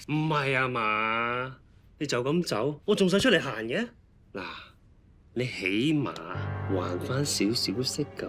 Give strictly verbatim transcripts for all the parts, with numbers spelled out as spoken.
唔係啊嘛？你就咁走，我仲使出嚟行嘅？嗱，你起碼還翻少少息咁。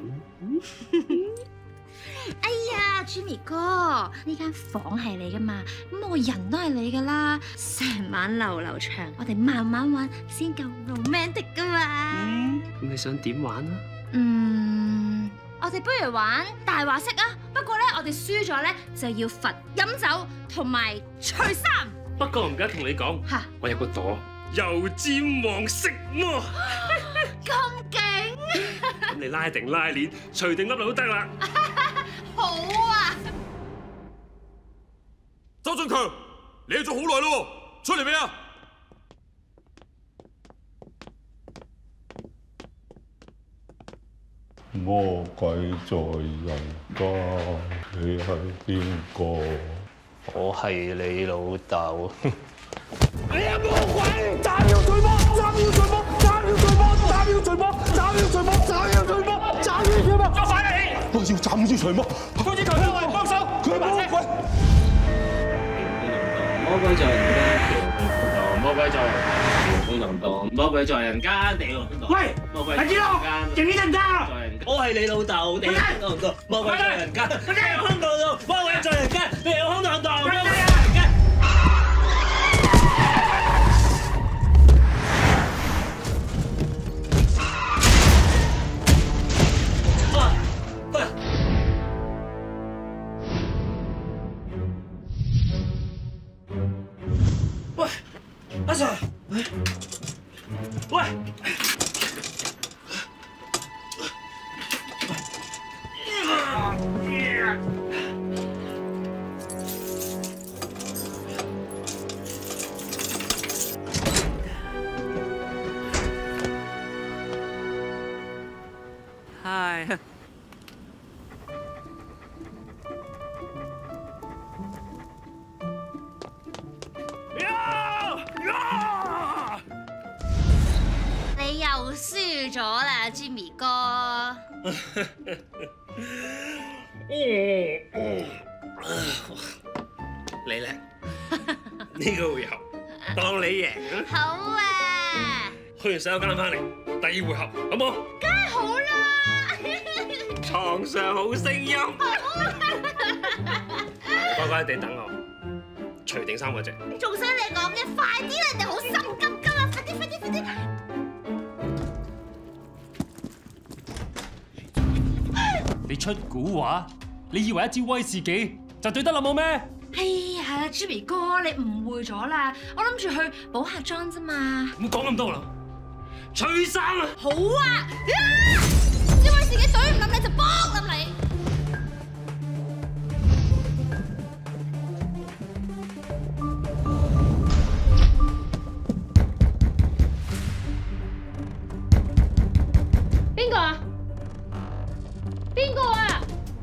哎呀 ，Jimmy 哥，呢間房係你噶嘛，咁我人都係你噶啦，成晚流流長，我哋慢慢玩先夠 romantic 噶嘛。 嗯，咁你想點玩啊？ 嗯，我哋不如玩大話骰啊！不過咧，我哋輸咗咧就要罰飲酒同埋除衫。 不過唔記得同你講， 嚇， 我有個朵油尖黃色魔。 咁勁！ 咁你拉定拉鏈，除定粒都得啦。 好啊！ 周俊強，你做好耐咯，出嚟未啊？ 魔鬼在人間，你係邊個？ 我係你老豆。 你係魔鬼！斬妖除魔！斬妖除魔！斬妖除魔！斬妖除魔！斬妖除魔！斬妖除魔！斬妖除魔！做快啲！我要斬妖除魔！高志強，我嚟幫手。佢係魔鬼。 魔鬼在人間，魔鬼在人間，魔鬼在人間，地獄空洞。喂，魔鬼在人間，靜啲得唔得？我係你老豆，地獄空洞，魔鬼在人間，地獄空洞，魔鬼在人間，地獄空洞，魔鬼在人間。喂，阿 Sir， 喂，喂， 嗨。 你又輸咗啦 ，Jimmy 哥。 你叻，呢個回合當你贏啦。 好啊！ 去完洗手間翻嚟，第二回合好冇？ 梗係好啦！ 床上好聲音。乖乖地等我，除定三個隻。 你仲使你講嘅？快啲啦！人哋好心急急啊！快啲快啲快啲！ 你出古話，你以為一支威士忌就對得啦冇咩？ 哎呀 ，Jimmy 哥，你誤會咗啦！我諗住去補下妝啫嘛。 唔好講咁多啦，除衫啊！ 好啊！支威士忌懟唔冧你就幫冧你。邊個啊？邊個啊？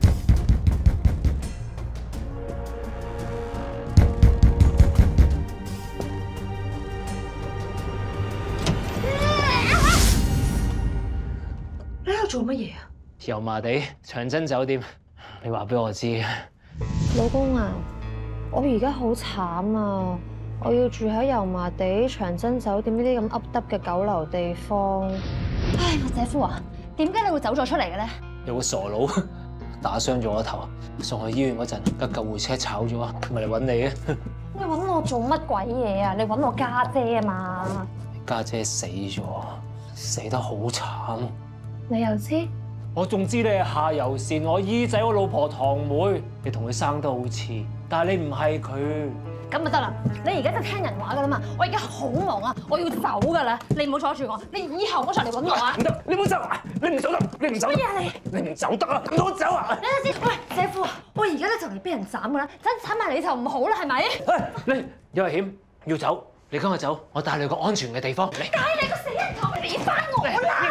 你喺度做乜嘢啊？ 油麻地長真酒店，你話俾我知。 老公啊，我而家好慘啊！我要住喺油麻地長真酒店呢啲咁噏耷嘅九樓地方。 唉，我姐夫啊，點解你會走咗出嚟嘅咧？ 有個傻佬打傷咗我頭，送去醫院嗰陣，架救護車炒咗，咪嚟揾你嘅。 你揾我做乜鬼嘢啊？你揾我家姐啊嘛？ 家姐死咗，死得好慘。 你又知？ 我仲知你係下游線，我姨仔我老婆堂妹，你同佢生得好似，但係你唔係佢。 咁就得啦！你而家就聽人話噶啦嘛！我而家好忙啊，我要走噶啦！你唔好阻住我，你以後唔好再嚟揾我啊！ 唔得，你唔好走啊！你唔走得，你唔走。 乜嘢你？ 你唔走得啊！我走啊！ 等陣先，喂，姐夫，我而家咧就嚟俾人斬噶啦，真斬埋你就唔好啦，係咪？ 喂，你有危險要走，你跟我走，我帶你去個安全嘅地方。 解你個死人頭，俾翻我啦！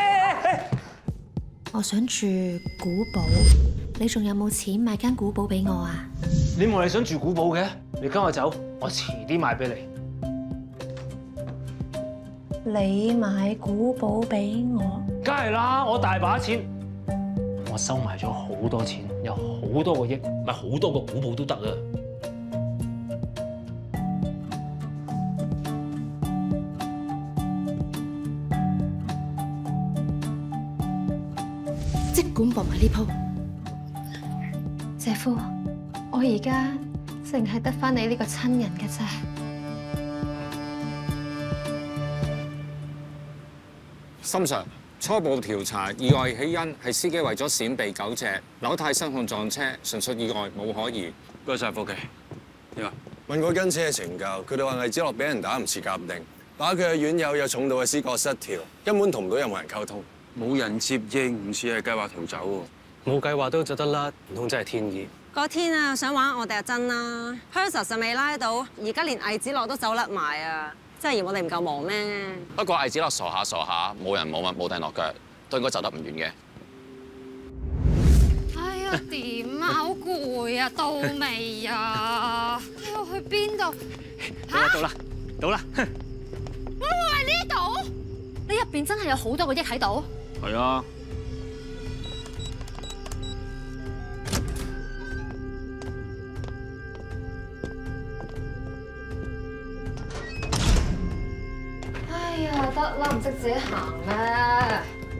我想住古堡，你仲有冇錢買間古堡俾我啊？ 你冇你想住古堡嘅，你跟我走，我遲啲買俾你。 你買古堡俾我？ 梗係啦，我大把錢，我收埋咗好多錢，有好多個億，買好多個古堡都得啊！ 即管搏埋呢鋪。 姐夫，我而家淨係得返你呢個親人嘅啫。 森 Sir， 初步調查意外起因係司機為咗閃避狗隻，扭軚失控撞車，純屬意外，冇可疑。 唔該晒，伙計。點啊？問過跟車嘅懲教，佢哋話魏子樂俾人打唔似鑑定，打佢嘅院友有重度嘅思覺失調，根本同唔到任何人溝通。 冇人接應，唔似係計劃逃走喎。 冇計劃都走得甩，唔通真係天意？ 個天啊，想玩我哋就真啦。Persis 就未拉到，而家連魏子樂都走甩埋啊！真係嫌我哋唔夠忙咩？ 不過魏子樂傻下傻下，冇人冇物冇掟落腳，都應該走得唔遠嘅。 哎呀，點啊？好攰啊，到未啊？你要去邊度？嚇！ 到啦，到啦！ 會唔會係呢度？你入邊真係有好多個億喺度？ 係啊。 哎呀，得啦，唔識自己行咩？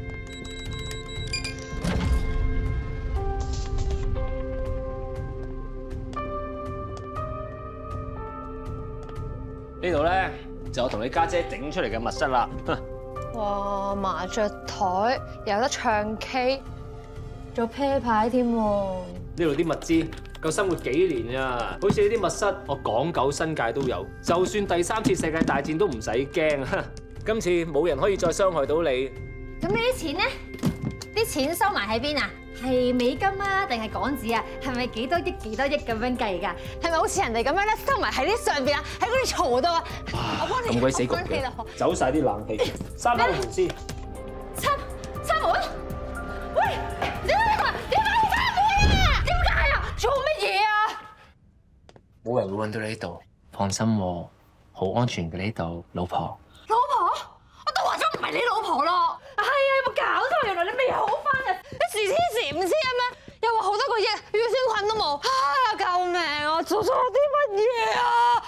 呢度咧就我同你家姐整出嚟嘅密室啦。 哇，麻雀台有得唱 K， 做啤牌添喎。 呢度啲物資夠生活幾年啊！好似呢啲密室，我港九新界都有，就算第三次世界大戰都唔使驚。今次冇人可以再傷害到你。 咁你啲錢咧？啲錢收埋喺邊啊？係美金啊，定係港紙啊？係咪幾多億幾多億咁樣計㗎？係咪好似人哋咁樣咧收埋喺啲上邊啊？喺嗰啲槽度啊？我幫你咁鬼死焗嘅，走晒啲冷氣，閂翻門先。 閂閂門？喂，點解點解要閂門啊？點解啊？做乜嘢啊？ 冇人會揾到你呢度，放心喎，好安全嘅呢度，老婆。 老婆？我都話咗唔係你老婆咯。係啊，有冇搞錯？原來你未好翻啊！你時黐時唔黐咁樣，又話好多個億，乳酸菌都冇。啊！救命啊！做錯啲乜嘢啊？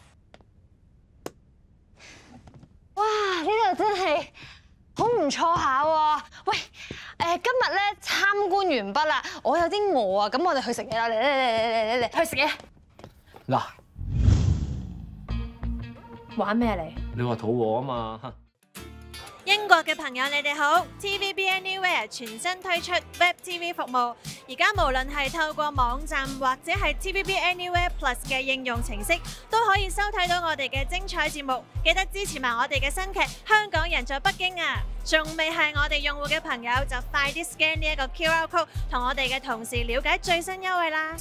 哇！呢度真係好唔錯下喎。喂，誒今日咧參觀完畢啦，我有啲餓啊，咁我哋去食嘢啦！嚟嚟嚟嚟嚟嚟，去食嘢。 嗱， 玩咩嚟？ 你話肚餓啊嘛？ 英國嘅朋友，你哋好 ！T V B Anywhere 全新推出 Web T V 服務，而家無論係透過網站或者係 T V B Anywhere Plus 嘅應用程式，都可以收睇到我哋嘅精彩節目。記得支持埋我哋嘅新劇《香港人在北京》啊！仲未係我哋用戶嘅朋友，就快啲 scan 呢一個 Q R code， 同我哋嘅同事了解最新優惠啦！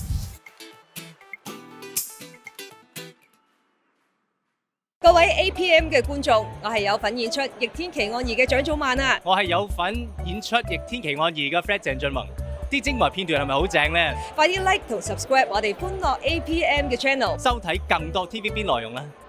各位 A P M 嘅觀眾，我係有份演出《逆天奇案二》嘅蔣祖曼啊！ 我係有份演出《逆天奇案二》嘅 Fred 鄭俊弘，啲精華片段係咪好正咧？ 快啲 like 同 subscribe 我哋歡樂 A P M 嘅 channel， 收睇更多 T V B 內容啦！